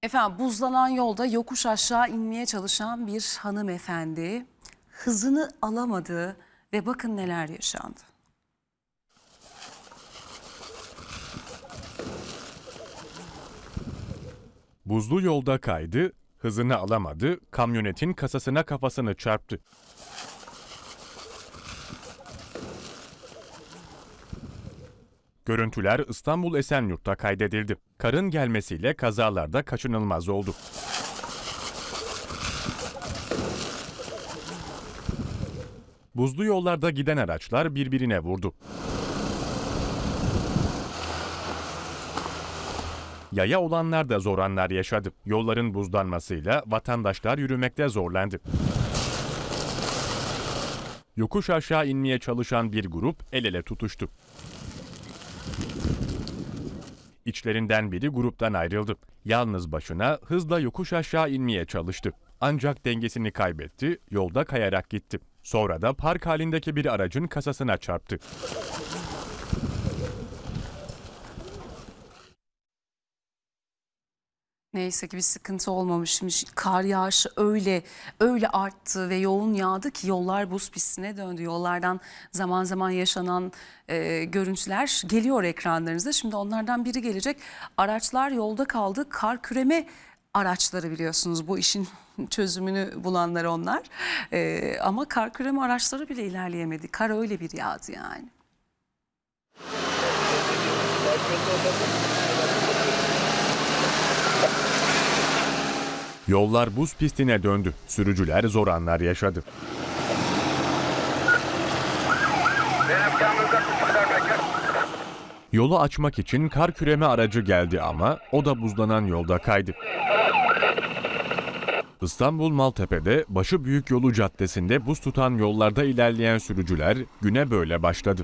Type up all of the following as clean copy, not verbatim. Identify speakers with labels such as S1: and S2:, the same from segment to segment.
S1: Efendim buzlanan yolda yokuş aşağı inmeye çalışan bir hanımefendi hızını alamadı ve bakın neler yaşandı.
S2: Buzlu yolda kaydı, hızını alamadı, kamyonetin kasasına kafasını çarptı. Görüntüler İstanbul Esenyurt'ta kaydedildi. Karın gelmesiyle kazalarda kaçınılmaz oldu. Buzlu yollarda giden araçlar birbirine vurdu. Yaya olanlar da zor anlar yaşadı. Yolların buzlanmasıyla vatandaşlar yürümekte zorlandı. Yokuş aşağı inmeye çalışan bir grup el ele tutuştu. İçlerinden biri gruptan ayrıldı. Yalnız başına hızla yokuş aşağı inmeye çalıştı. Ancak dengesini kaybetti, yolda kayarak gitti. Sonra da park halindeki bir aracın kasasına çarptı.
S1: Neyse ki bir sıkıntı olmamışmış. Kar yağışı öyle arttı ve yoğun yağdı ki yollar buz pistine döndü. Yollardan zaman zaman yaşanan görüntüler geliyor ekranlarınıza. Şimdi onlardan biri gelecek. Araçlar yolda kaldı. Kar küreme araçları biliyorsunuz bu işin çözümünü bulanlar onlar. Ama kar küreme araçları bile ilerleyemedi. Kar öyle bir yağdı yani.
S2: Yollar buz pistine döndü. Sürücüler zor anlar yaşadı. Yolu açmak için kar küreme aracı geldi ama o da buzlanan yolda kaydı. İstanbul Maltepe'de başı büyük yolu caddesinde buz tutan yollarda ilerleyen sürücüler güne böyle başladı.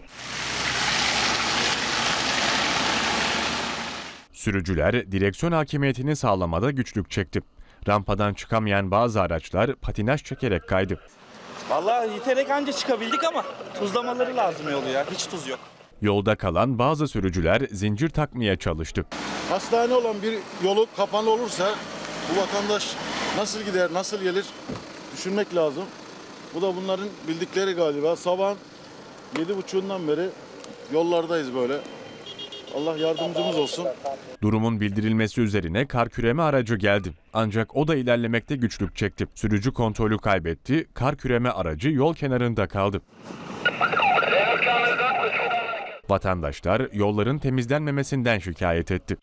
S2: Sürücüler direksiyon hakimiyetini sağlamada güçlük çekti. Rampadan çıkamayan bazı araçlar patinaj çekerek kaydı.
S3: Vallahi yiterek anca çıkabildik ama tuzlamaları lazım yolu ya. Hiç tuz yok.
S2: Yolda kalan bazı sürücüler zincir takmaya çalıştı.
S4: Hastane olan bir yolu kapalı olursa bu vatandaş nasıl gider, nasıl gelir düşünmek lazım. Bu da bunların bildikleri galiba. Sabah 7.30'undan beri yollardayız böyle. Allah yardımcımız olsun.
S2: Durumun bildirilmesi üzerine kar küreme aracı geldi. Ancak o da ilerlemekte güçlük çekti. Sürücü kontrolü kaybetti. Kar küreme aracı yol kenarında kaldı. Vatandaşlar yolların temizlenmemesinden şikayet etti.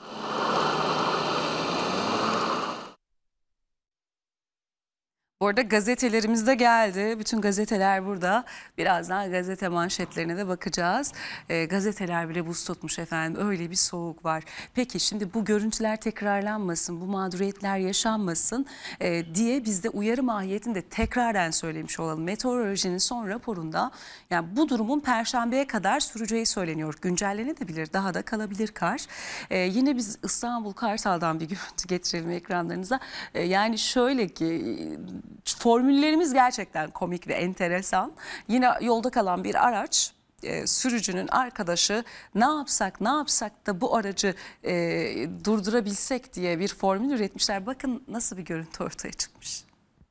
S1: Bu arada gazetelerimiz de geldi. Bütün gazeteler burada. Birazdan gazete manşetlerine de bakacağız. Gazeteler bile buz tutmuş efendim. Öyle bir soğuk var. Peki şimdi bu görüntüler tekrarlanmasın, bu mağduriyetler yaşanmasın diye biz de uyarı mahiyetinde tekraren söylemiş olalım. Meteorolojinin son raporunda yani bu durumun Perşembe'ye kadar süreceği söyleniyor. Güncellenebilir, daha da kalabilir kar. Yine biz İstanbul Kartal'dan bir görüntü getirelim ekranlarınıza. Yani şöyle ki formüllerimiz gerçekten komik ve enteresan. Yine yolda kalan bir araç, sürücünün arkadaşı ne yapsak da bu aracı durdurabilsek diye bir formül üretmişler. Bakın nasıl bir görüntü ortaya çıkmış.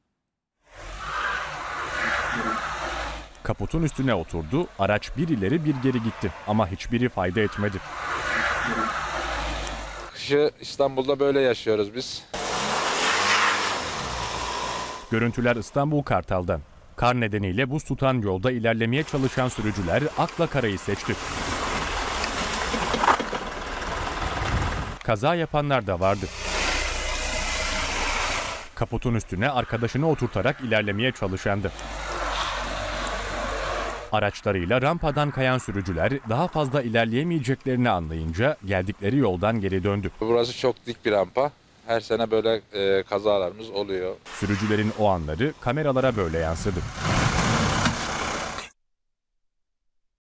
S2: Kaputun üstüne oturdu, araç bir ileri bir geri gitti ama hiçbiri fayda etmedi.
S5: Kışı İstanbul'da böyle yaşıyoruz biz.
S2: Görüntüler İstanbul Kartal'dan. Kar nedeniyle buz tutan yolda ilerlemeye çalışan sürücüler akla karayı seçti. Kaza yapanlar da vardı. Kaputun üstüne arkadaşını oturtarak ilerlemeye çalışandı. Araçlarıyla rampadan kayan sürücüler daha fazla ilerleyemeyeceklerini anlayınca geldikleri yoldan geri döndü.
S5: Burası çok dik bir rampa. Her sene böyle kazalarımız oluyor.
S2: Sürücülerin o anları kameralara böyle yansıdı.